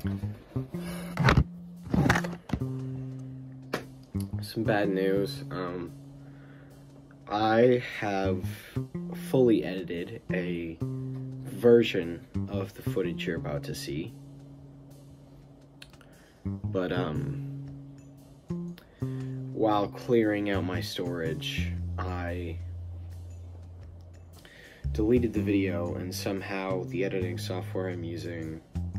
Some bad news. I have fully edited a version of the footage you're about to see. But, while clearing out my storage, I deleted the video, and somehow the editing software I'm using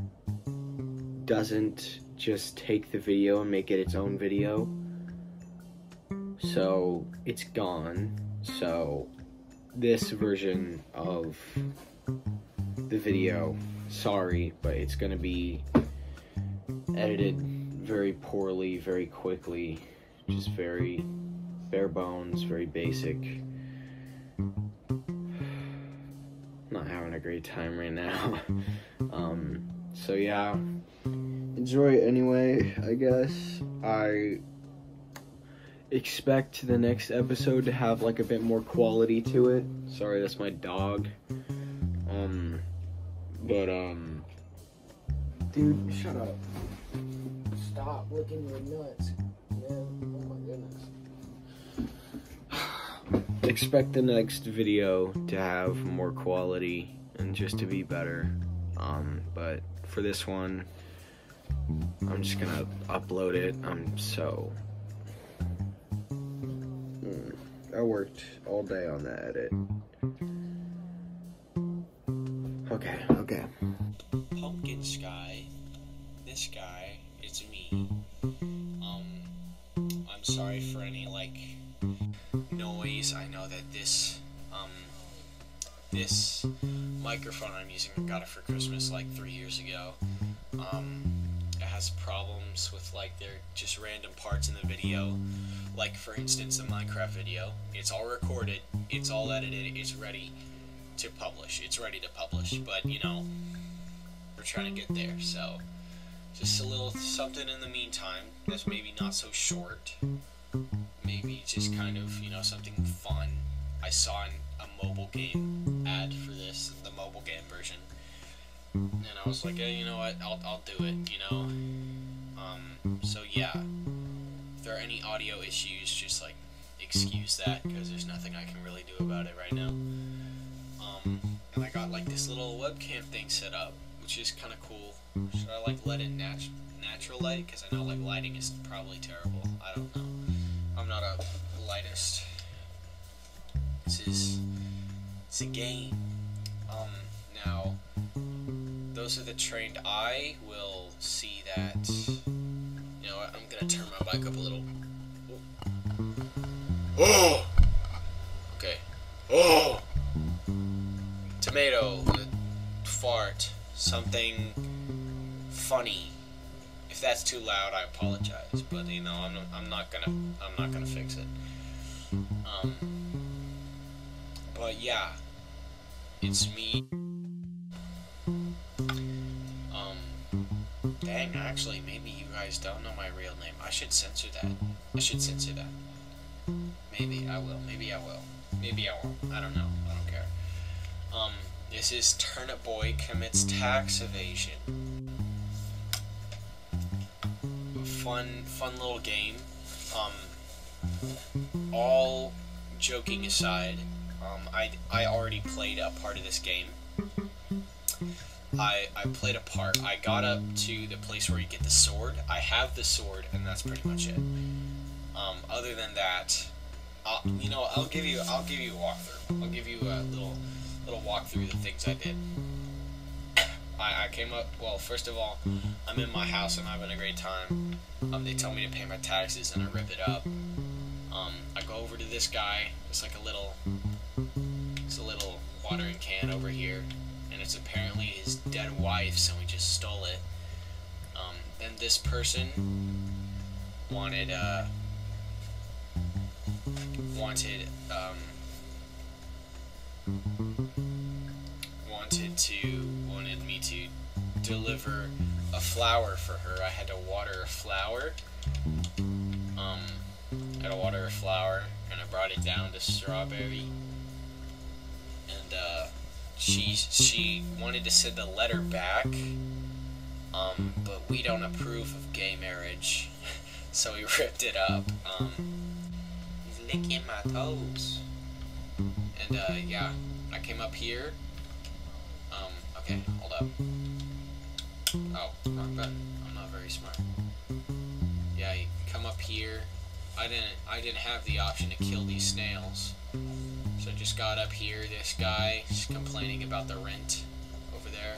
doesn't just take the video and make it its own video. So it's gone. So this version of the video, sorry, but it's gonna be edited very poorly, very quickly, just very bare bones, very basic. Not having a great time right now. So yeah, enjoy it anyway, I guess. I expect the next episode to have like a bit more quality to it. Sorry, that's my dog. Dude, shut up. Stop licking your nuts. Yeah, oh my goodness. Expect the next video to have more quality and just to be better. But for this one, I'm just gonna upload it. I worked all day on that edit. Okay. Pumpkin Sky, this guy, it's me. I'm sorry for any, noise. I know that this microphone I'm using, I got it for Christmas, 3 years ago. It has problems with, they're just random parts in the video. For instance, the Minecraft video. It's all recorded, it's all edited, it's ready to publish. But, we're trying to get there, so just a little something in the meantime that's maybe not so short. Maybe just kind of, something fun. I saw a mobile game ad for this, the mobile game version, and I was like, hey, you know what, I'll do it, so yeah, if there are any audio issues, just, excuse that, because there's nothing I can really do about it right now. And I got, this little webcam thing set up, which is kind of cool. Should I, let it natural light? Because I know, lighting is probably terrible. I don't know. I'm not a lightist. It's a game. Now, those of the trained eye will see that, you know what, I'm gonna turn my mic up a little. Oh! Okay. Oh! Tomato, fart, something funny. If that's too loud, I apologize, but I'm not gonna fix it. But yeah, it's me. Dang, actually, maybe you guys don't know my real name. I should censor that. Maybe I will. Maybe I won't. I don't know. I don't care. This is Turnip Boy Commits Tax Evasion. Fun little game. All joking aside, I already played a part of this game. I played a part. I got up to the place where you get the sword. I have the sword, and that's pretty much it. Other than that, I'll give you a walkthrough. I'll give you a little walkthrough of the things I did. I came up. Well, first of all, I'm in my house and I'm having a great time. They tell me to pay my taxes, and I rip it up. I go over to this guy. It's a little watering can over here, and it's apparently his dead wife, so he just stole it. Then this person wanted me to deliver a flower for her. I had to water a flower. And I brought it down to Strawberry. And she wanted to send the letter back. But we don't approve of gay marriage, so we ripped it up. He's licking my toes. And yeah, I came up here. Okay, hold up. Oh, wrong button. I'm not very smart. Yeah, you come up here. I didn't have the option to kill these snails, so I just got up here. This guy is complaining about the rent over there.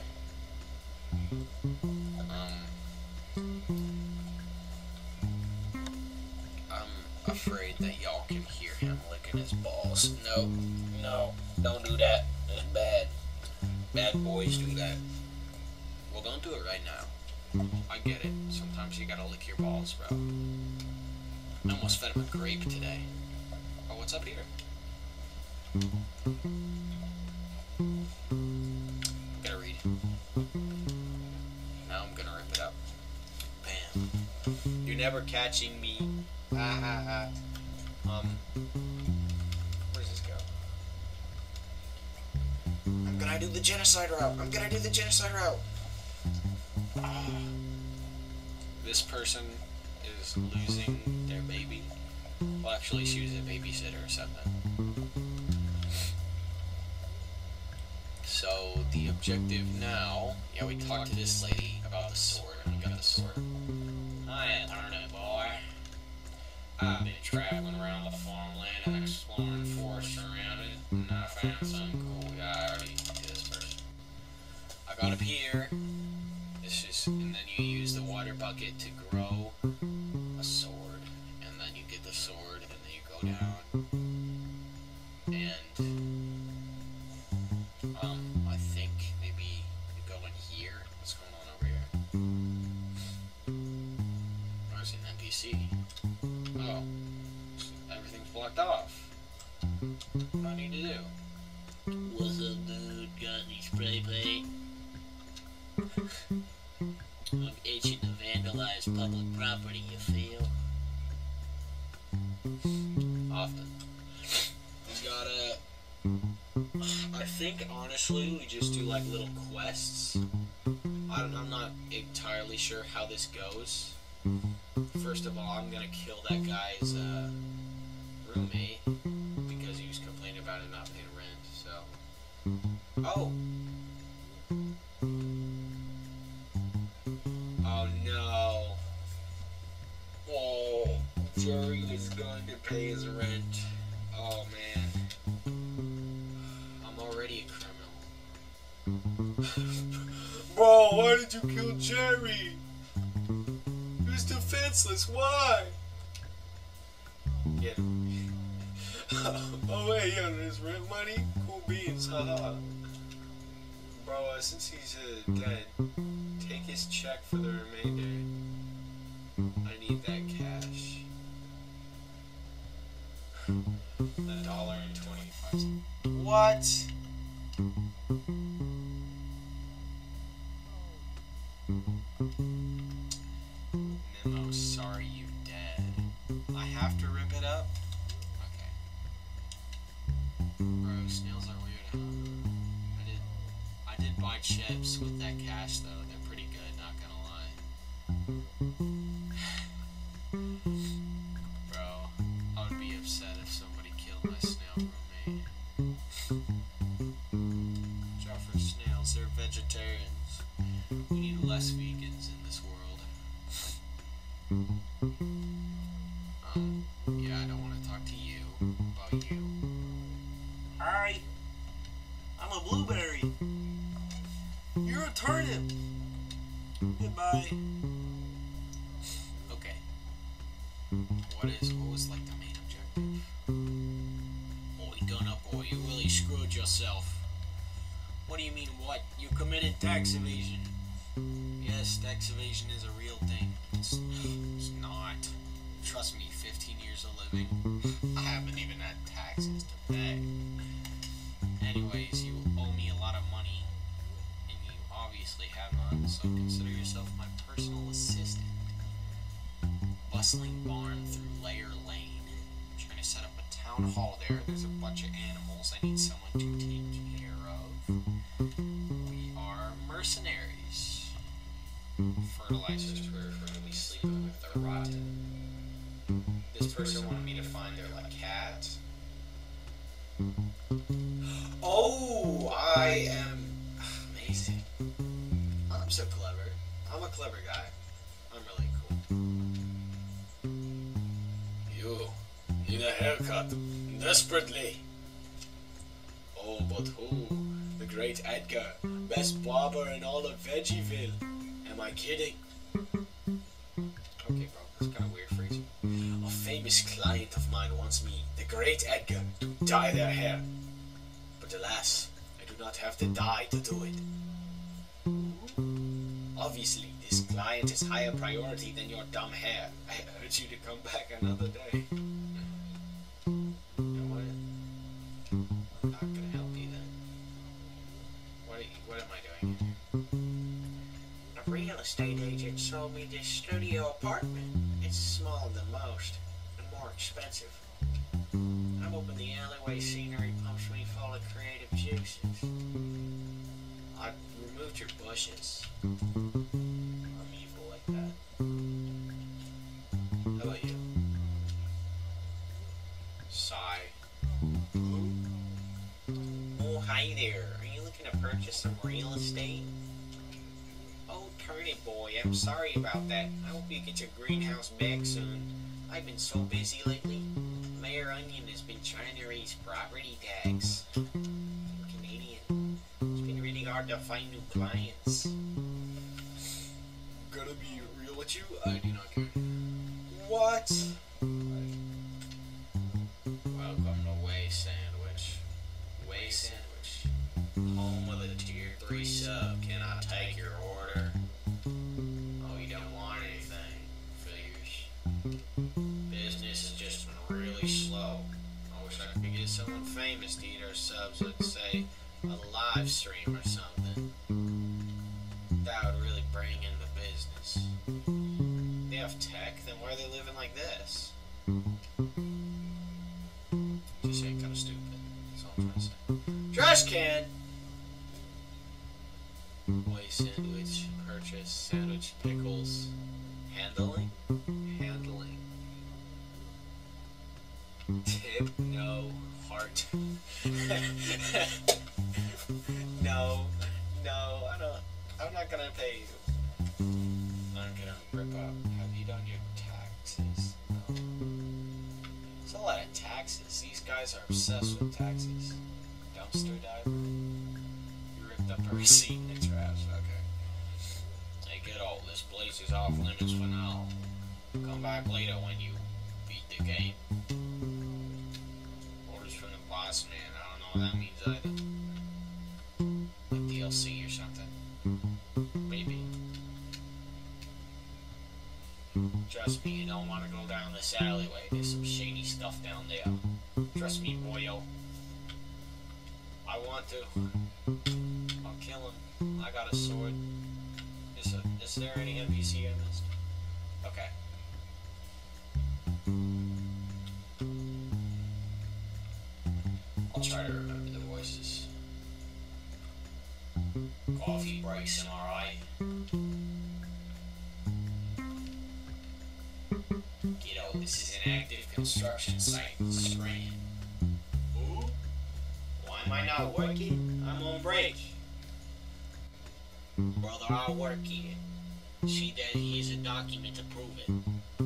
I'm afraid that y'all can hear him licking his balls. No, don't do that. That's bad. Bad boys do that. Well, don't do it right now. I get it. Sometimes you gotta lick your balls, bro. I almost fed him a grape today. Oh, what's up here? I'm gonna read. Now I'm gonna rip it up. Bam. You're never catching me. Ha ha ha. Where does this go? I'm gonna do the genocide route. This person is losing their baby. Well, actually, she was a babysitter or something. So, the objective now... Yeah, we talked to this lady about the sword. I got the sword. Hi, Turnip Boy. I've been traveling around the farmland and exploring forests around it, and I found something cool. Yeah, I already talked to this person. I got up here. And then you use the water bucket to grow a sword, and then you get the sword, and then you go down, and I think maybe you go in here. What's going on over here? Where's an NPC? Oh, everything's blocked off. What do I need to do? What's up, dude? Got any spray paint? I'm itching to vandalize public property, you feel? Often. We gotta... I think, honestly, we just do, like, little quests. I'm not entirely sure how this goes. First of all, I'm gonna kill that guy's, roommate, because he was complaining about it not paying rent, so... Oh! Oh no. Oh, Jerry is going to pay his rent. Oh man. I'm already a criminal. Bro, why did you kill Jerry? He was defenseless, why? Get him. Oh wait, yeah, there's rent money? Cool beans, haha. Bro, since he's dead, take his check for the remainder. I need that cash. $1.25. What? Memo, sorry you're dead. I have to rip it up? Okay. Bro, snails are weird, huh? I did buy chips with that cash though. They're pretty good, not gonna lie. Bro, I would be upset if somebody killed my snail roommate. Watch out for snails, they're vegetarians. We need less vegans in this world. Yeah, I don't want to talk to you about you. Hi! I'm a blueberry! You're a turnip! Goodbye. Okay. What was like the main objective? Boy, Turnip Boy, you really screwed yourself. What do you mean, what? You committed tax evasion. Yes, tax evasion is a real thing. It's not. Trust me, 15 years of living, I haven't even had taxes to pay. Anyways, you owe me a lot of money, and you obviously have none, so consider yourself my personal assistant. Bustling barn through Layer Lane. I'm trying to set up a town hall there. There's a bunch of animals I need someone to take care of. We are mercenaries. fertilizers were really sleeping with their rotten. This person wanted me to find their like cat. Oh, I am amazing. I'm so clever. I'm a clever guy. I'm really cool. You need a haircut desperately. Oh, but who? The great Edgar, best barber in all of Veggieville. Am I kidding? Okay, bro, that's kind of weird phrasing. A famous client of mine wants me, the great Edgar, to dye their hair. But alas, I do not have the dye to do it. Obviously, this client is higher priority than your dumb hair. I urge you to come back another day. You know what? I'm not gonna help you then. What am I doing here? A real estate agent sold me this studio apartment. It's smaller than most, and more expensive. I'm hoping the alleyway scenery pumps me full of creative juices. I removed your bushes. I'm evil like that. How about you? Sigh. Oh, hi there. Are you looking to purchase some real estate? Oh, Turnip Boy, I'm sorry about that. I hope you get your greenhouse back soon. I've been so busy lately. Mayor Onion has been trying to raise property tax. I'm Canadian. It's been really hard to find new clients. Gonna be real with you, I do not care. What? Welcome to Way Sandwich. Way Sandwich. Home of the tier 3 sub. Can I take your order? Oh, you don't want anything. Figures. Business has just been really slow. I wish I could get someone famous to eat our subs at, say, a live stream or something. That would really bring in the business. They have tech, then why are they living like this? Just ain't kind of stupid. That's all I'm trying to say. Trash can! Way sandwich, purchase, sandwich, pickles, handling? Handling. Tip, no, heart. No, I'm not gonna pay you. I'm gonna rip up. Have you done your taxes? No. It's a lot of taxes. These guys are obsessed with taxes. Dumpster diver? You ripped up a receipt in the trash. Okay. Hey, get old. This place is off limits for now. Come back later when you beat the game. Orders from the boss man. I don't know what that means either. Like DLC or something. Maybe. Trust me, you don't want to go down this alleyway. There's some shady stuff down there. Trust me, boyo. I want to. I'll kill him. I got a sword. Is there any NPC I missed? Okay. I'll try to remember the voices. Coffee breaks, am I right? Kiddo, this is an active construction site in Scranton. Ooh? Why am I not working? I'm on break. Brother, I'll work here. See that here's a document to prove it.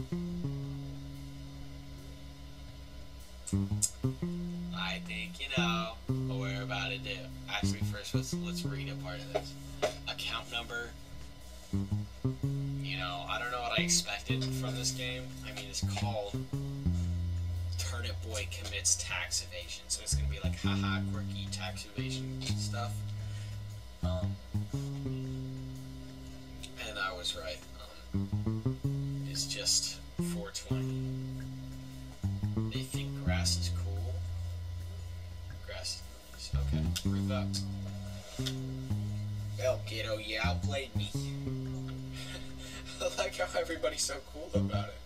I think you know what we're about to do. Actually, first let's read a part of this. Account number. You know, I don't know what I expected from this game. I mean, it's called Turnip Boy Commits Tax Evasion, so it's gonna be like haha quirky tax evasion stuff. And I was right. It's just 420. They think grass is cool. Grass is nice. Okay, revoked. Well, kiddo, you outplayed me. I like how everybody's so cool about it.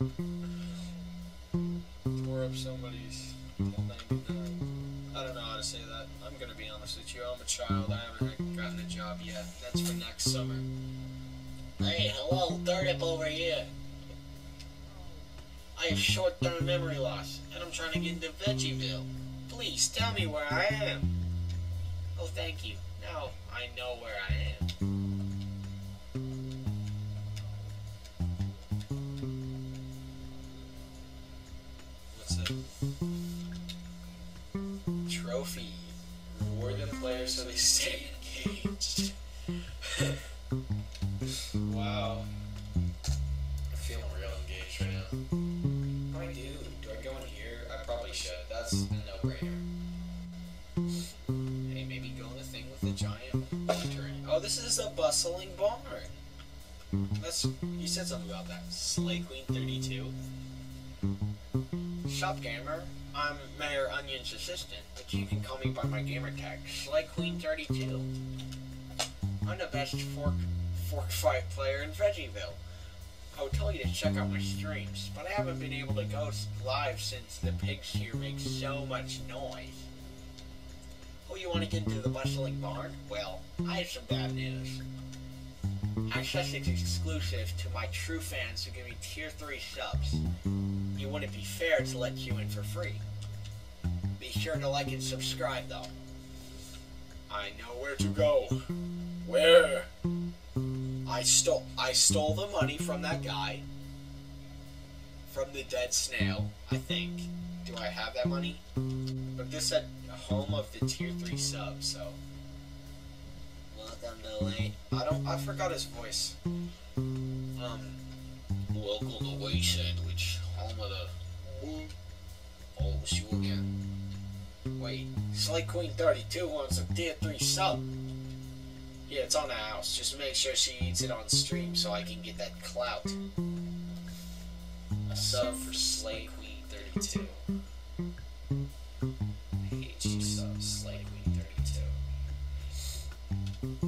Tore up somebody's 1099. I don't know how to say that. I'm gonna be honest with you. I'm a child. I haven't gotten a job yet. That's for next summer. Hey, hello, Turnip over here. I have short-term memory loss, and I'm trying to get into Veggieville. Please tell me where I am. Oh, thank you. Now I know where I am. What's that? Trophy. Reward the players so they stay engaged. Wow. I'm feeling real engaged right now. What do I do? Do I go in here? I probably should. That's a no-brainer. Hey, maybe go in the thing with the giant turret. Oh, this is a bustling barn. You said something about that. Slay Queen 32. Shop gamer. I'm Mayor Onion's assistant, but you can call me by my gamer tag, Slay Queen 32. I'm the best fork fight player in Veggieville. I would tell you to check out my streams, but I haven't been able to go live since the pigs here make so much noise. Oh, you want to get into the bustling barn? Well, I have some bad news. Access is exclusive to my true fans who give me tier 3 subs. It wouldn't be fair to let you in for free. Be sure to like and subscribe though. I know where to go. Where? I stole the money from that guy. From the dead snail, I think. Do I have that money? But this said home of the tier 3 subs, so. Welcome to late. I forgot his voice. Welcome to Late Sandwich, home of the. Oh, see you again. Wait, Slay Queen 32 wants a tier 3 sub. Yeah, it's on the house. Just make sure she eats it on stream so I can get that clout. A sub for Slay Queen 32. I hate you, sub, Slay Queen 32.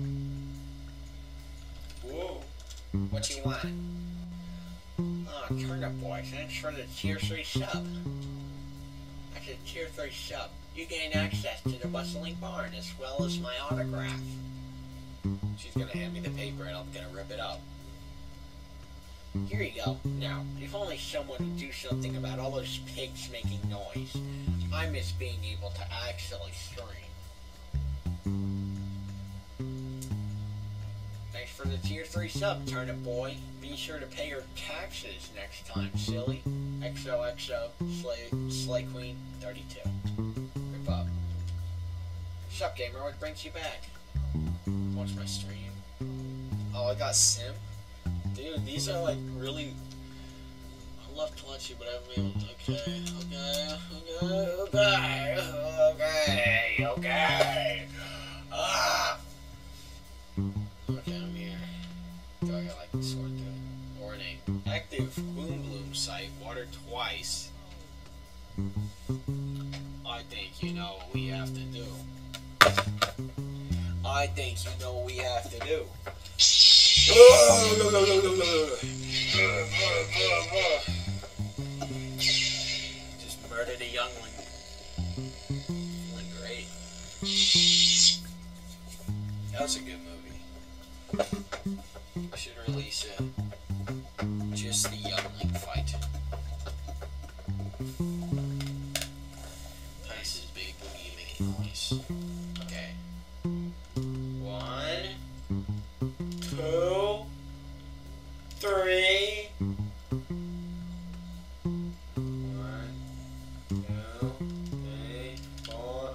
Whoa. What you want? Oh, Turnip Boy, thanks for the tier 3 sub. That's a tier 3 sub. You gain access to the bustling barn as well as my autograph. She's gonna hand me the paper and I'm gonna rip it up. Here you go. Now, if only someone would do something about all those pigs making noise. I miss being able to actually stream. Thanks for the tier 3 sub, Turnip Boy. Be sure to pay your taxes next time, silly. XOXO, Slay Queen 32. Rip up. Sup, gamer? What brings you back? Watch my stream. Oh, I got Sim. Dude, these are like really. I love to let you, but I haven't been able to. Okay. Ah! Okay, I'm here. Do I got like sword to it? Warning. Active Bloom site. Water twice. I think you know what we have to do. I think you know what we have to do. Just murdered a youngling. Feeling great. That was a good movie. I should release it. Just the youngling fight. Tice is big boogie making noise. Okay. 1, 2, 3. 1, 2, 3, 4.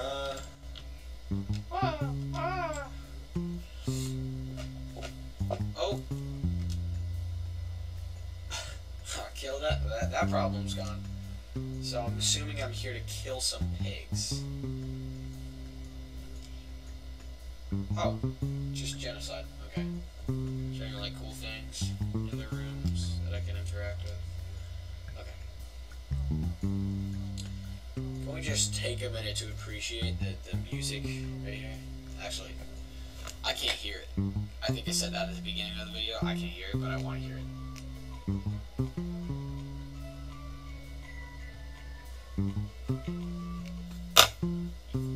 Oh. Kill that. That problem's gone. So I'm assuming I'm here to kill some pigs. Oh, just genocide. Okay. Showing like cool things in the rooms that I can interact with. Okay. Can we just take a minute to appreciate the music right here? Actually, I can't hear it. I think I said that at the beginning of the video. I can't hear it, but I want to hear it.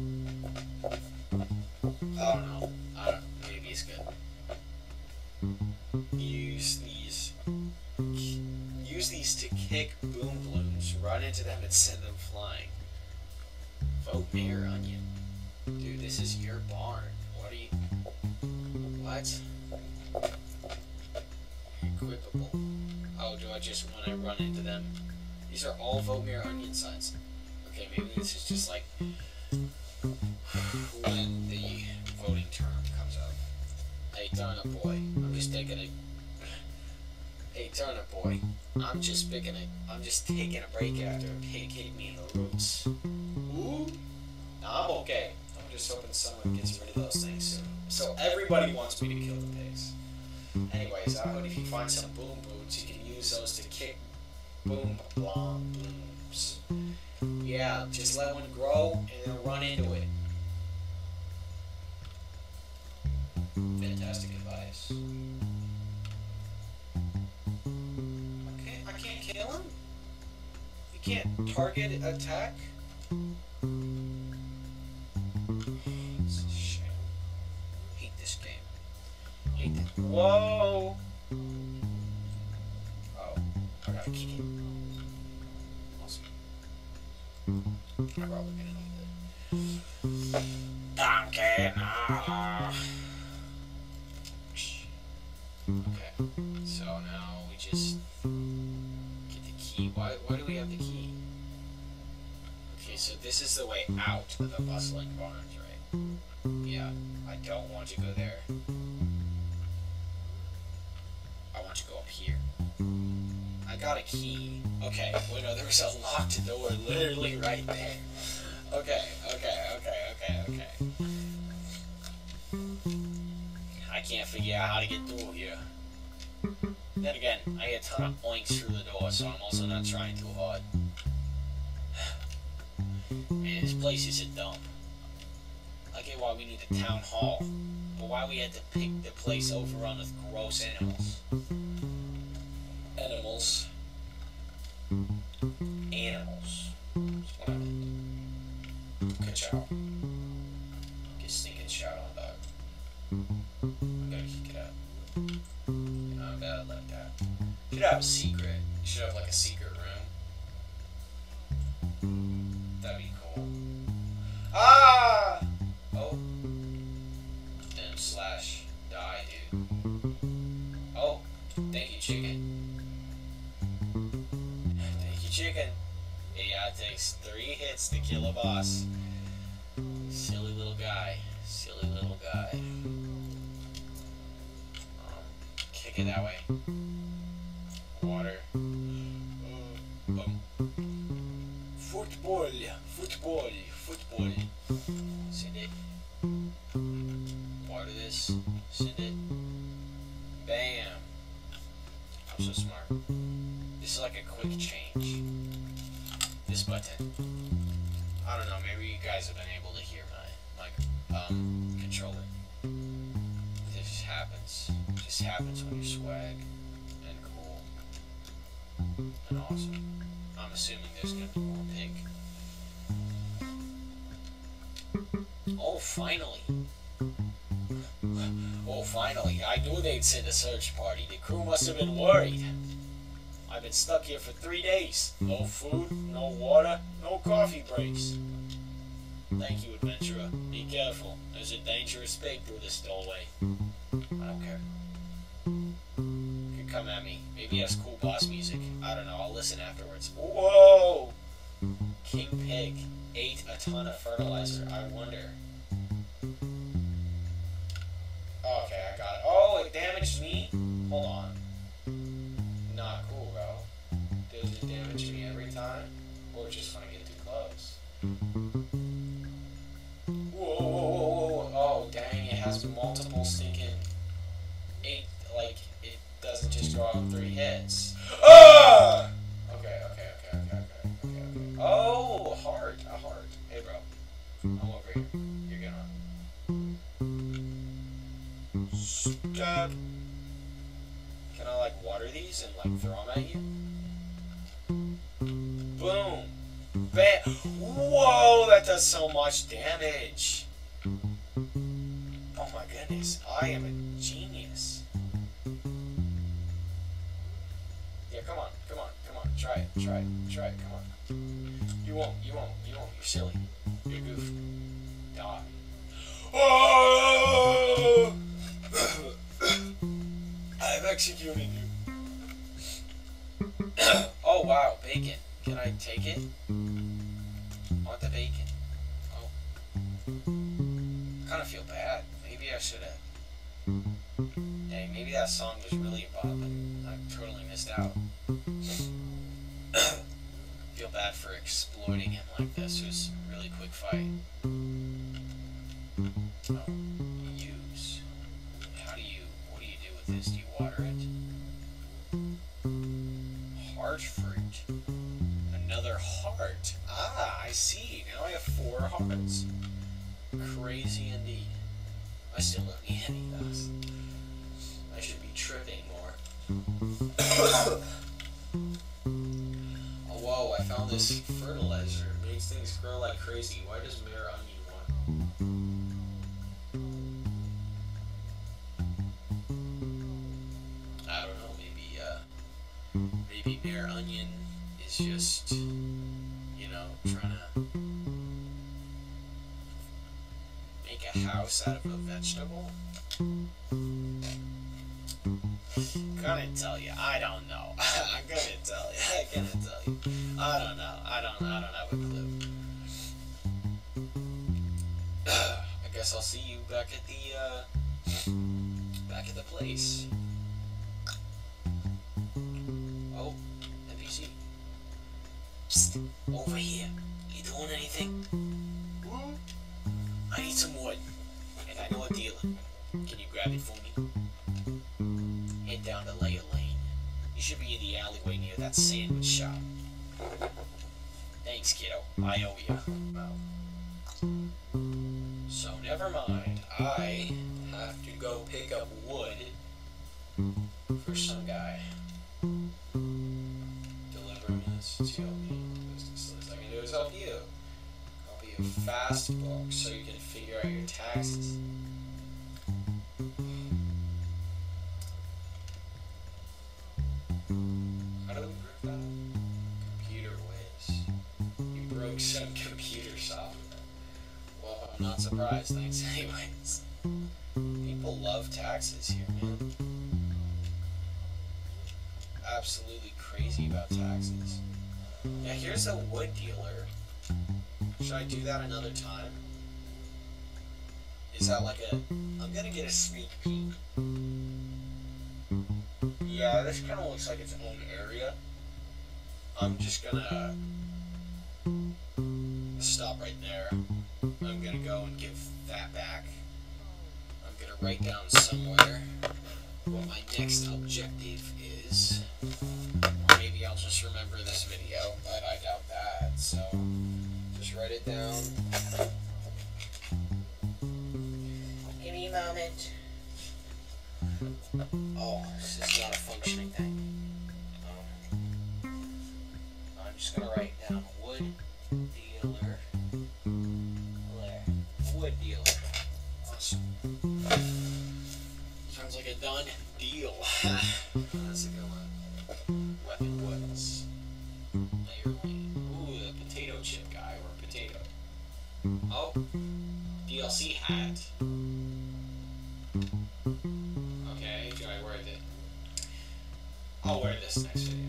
Oh no. I don't know. Maybe it's good. these to kick boom blooms, run into them and send them flying. Vote Mayor Onion. Dude, this is your barn. What are you... What? Equipable. Oh, do I just want to run into them? These are all Vote Mayor Onion signs. Okay, maybe this is just like when the voting term comes up. Hey, Turnip Boy, I'm just taking a... Hey, Turnip Boy, I'm just taking a break after a pig hit me in the roots. Ooh? Nah, I'm okay. I'm just hoping someone gets rid of those things soon. So everybody wants me to kill the pigs. Anyways, I hope if you find some boom boots, you can use those to kick boom blom blooms. Yeah, just let one grow and then run into it. Fantastic advice. Okay, I can't kill him? You can't target attack? It's a shame. I hate this game. Hate this. Whoa! Oh, I got a key. Awesome. I'm probably gonna need it. Donkey, no. Okay, so now we just get the key. Why do we have the key? Okay, so this is the way out of the bustling barns, right? Yeah, I don't want to go there. I want to go up here. I got a key. Okay, wait, no, there was a locked door literally right there. Okay. I can't figure out how to get through here. Then again, I get a ton of oinks through the door, so I'm also not trying too hard. Man, this place is a dump. I get why we need a town hall, but why we had to pick the place overrun with gross animals. Animals. That's what I meant. Good job. Get stinking shout on dog. I gotta kick it out. I'm bad like that. Should have a secret. You should have like a secret room. That'd be cool. Ah! Oh. Then slash die, dude. Oh, thank you, chicken. Thank you, chicken. Yeah, it takes 3 hits to kill a boss. Silly little guy. Silly little guy. Kick it that way. Water. Football. Send it. Water this. Send it. Bam. I'm so smart. This is like a quick change. This button. I don't know, maybe you guys have been able to hear my controller. This just happens. It just happens when you're swag and cool and awesome. I'm assuming there's gonna be more pink. Oh, finally. Oh, finally. I knew they'd send a search party. The crew must have been worried. I've been stuck here for 3 days. No food, no water, no coffee breaks. Thank you, adventurer. Be careful. There's a dangerous pig through this doorway. I don't care. You can come at me. Maybe it has cool boss music. I don't know. I'll listen afterwards. Whoa! King Pig ate a ton of fertilizer. I wonder. Okay, I got it. Oh, it damaged me? Hold on. Not cool, bro. Does it damage me every time? Or just when I get too close? Whoa. Oh, dang, it has multiple stinking... it doesn't just go out 3 hits. Ah! Okay. Oh, a heart. Hey, bro. I'm over here. You're getting on. Stab. Can I, water these and, throw them at you? Boom. Bam. Whoa, that does so much damage. Oh, my goodness. I am a genius. Try it. Come on. You won't. You're silly. You're a goof. Die. Oh! I've executed you. Oh wow, bacon. Can I take it? I want the bacon. Oh. I kind of feel bad. Maybe I should have. Dang, maybe that song was really about, but I totally missed out. Feel bad for exploiting him like this. It was a really quick fight. Oh, use. What do you do with this? Do you water it? Heart fruit. Another heart. Ah, I see. Now I have 4 hearts. Crazy indeed. I still don't need any of those. I should be tripping more. Oh, whoa, I found this fertilizer. It makes things grow like crazy. Why does Mayor Onion want? I don't know, maybe Mayor Onion is just, trying to make a house out of a vegetable. Couldn't tell you. I don't know. I couldn't tell you. I don't know. I don't have a clue. I guess I'll see you back at the place. Oh, NPC. Psst, over here. You doing anything? I need some wood, and I know a dealer. Can you grab it for me? Head down to Layer Lane. You should be in the alleyway near that sandwich shop. Thanks, kiddo. I owe you. Well, so never mind. I have to go pick up wood for some guy. Deliver him this to me. Business list. I can do is help you. Copy a fast book so you can figure out your taxes. How do we break that? Computer whiz. You broke some computer software. Well, I'm not surprised, thanks anyways. People love taxes here, man. Absolutely crazy about taxes. Yeah, here's a wood dealer. Should I do that another time? Is that like I'm gonna get a sneak peek. Yeah, this kind of looks like its own area. I'm just gonna stop right there. I'm gonna go and give that back. I'm gonna write down somewhere what my next objective is. Or maybe I'll just remember this video, but I doubt that. So just write it down. Give me a moment. Oh, this is not a functioning thing. I'm just gonna write down wood dealer. There. Wood dealer. Awesome. Sounds like a done deal. That's a good one. Weapon woods. Layer lane. Ooh, a potato chip guy or potato. Oh, DLC hat. Okay, do I wear it? I'll wear this next video,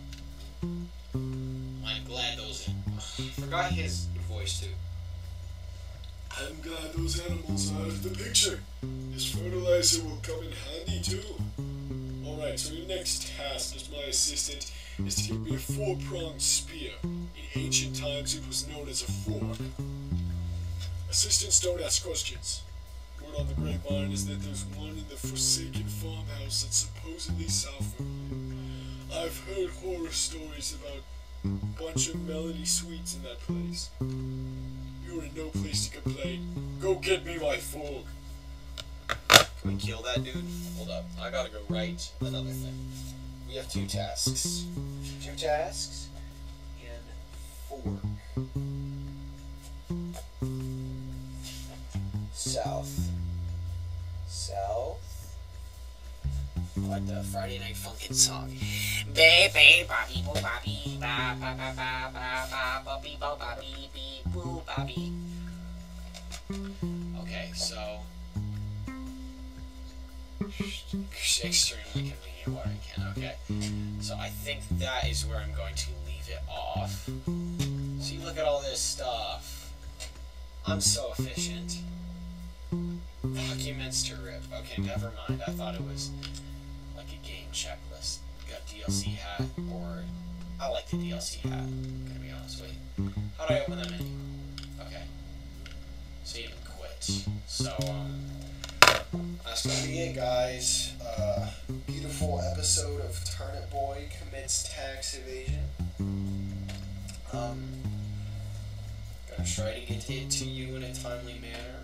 I'm glad those. Forgot his voice too. I'm glad those animals are out of the picture. This fertilizer will come in handy too. Alright, so your next task as my assistant is to give me a 4-pronged spear. In ancient times it was known as a fork. Assistants don't ask questions. Word on the grapevine is that there's one in the forsaken farmhouse that's supposedly south of here. I've heard horror stories about a bunch of melody sweets in that place. You're in no place to complain. Go get me my fork. Can we kill that dude? Hold up. I gotta go write another thing. We have 2 tasks. 2 tasks and fork. South. What the Friday Night Funkin' song? Baby, bobby, boo, bobby, ba ba ba ba ba ba bobby, bo bobby, bee boo, bobby. Okay, so extremely convenient watering can. Okay, so I think that is where I'm going to leave it off. See, look at all this stuff. I'm so efficient. Documents to rip. Okay, never mind. I thought it was like a game checklist. Got DLC hat, or I like the DLC hat. I'm gonna be honest with you. How do I open the menu? Okay. Save and quit. So that's gonna be it, guys. Beautiful episode of Turnip Boy commits tax evasion. Gonna try to get it to you in a timely manner.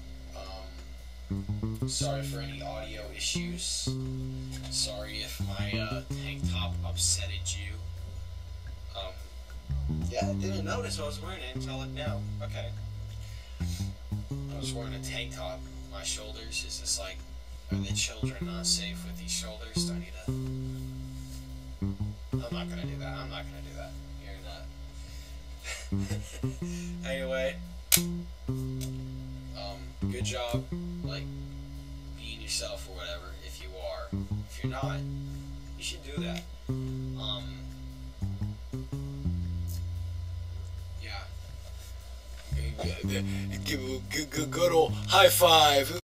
Sorry for any audio issues. Sorry if my tank top upsetted you. Yeah, I didn't notice I was wearing it until now. Okay. I was wearing a tank top. My shoulders, is this like, are the children not safe with these shoulders? Do I need to... I'm not gonna do that. I'm not gonna do that. You're not. Anyway. Good job, like, being yourself or whatever, if you are. If you're not, you should do that. Yeah. Give a good old high five.